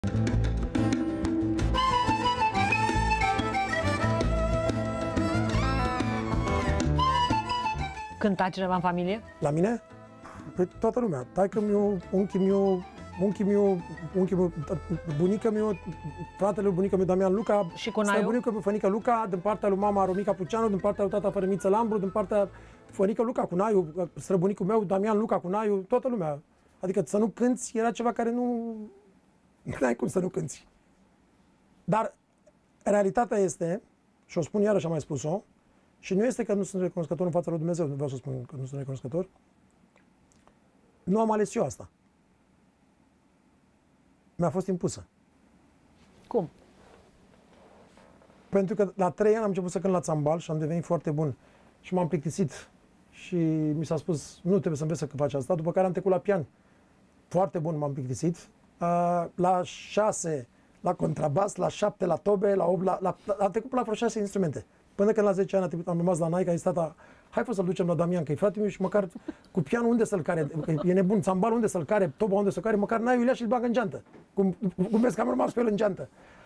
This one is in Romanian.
Cânta cineva în familie? La mine? Păi toată lumea. Taică-miu, unchiul meu, bunica meu, fratele lui bunica meu, Damian Luca, și cu Naiu? Bunica meu, fănică Luca, din partea lui mama Romica Puceanu, din partea lui tata Fărămiță Lambru, din partea fănică Luca cu Naiu, străbunicul meu, Damian Luca cu Naiu, toată lumea. Adică să nu cânți era ceva care nu ai cum să nu cânți. Dar realitatea este, și o spun iarăși, am mai spus-o, și nu este că nu sunt recunoscător în fața lui Dumnezeu, nu vreau să spun că nu sunt recunoscător. Nu am ales eu asta. Mi-a fost impusă. Cum? Pentru că la 3 ani am început să cânt la țambal și am devenit foarte bun. Și m-am plictisit. Și mi s-a spus, nu trebuie să înveți să faci asta. După care am trecut la pian. Foarte bun m-am plictisit. La 6 la contrabas, la 7 la tobe, la 8 am trecut la vreo 6 instrumente. Până când la 10 ani am rămas la Naica, a zis tata, hai să-l ducem la Damian, că e fratele meu și măcar cu pianul unde să-l care, că e nebun, țambalul unde să-l care, toba unde să-l care, măcar Naiul ia și-l bagă în geantă. Cum vezi că am rămas pe el în geantă.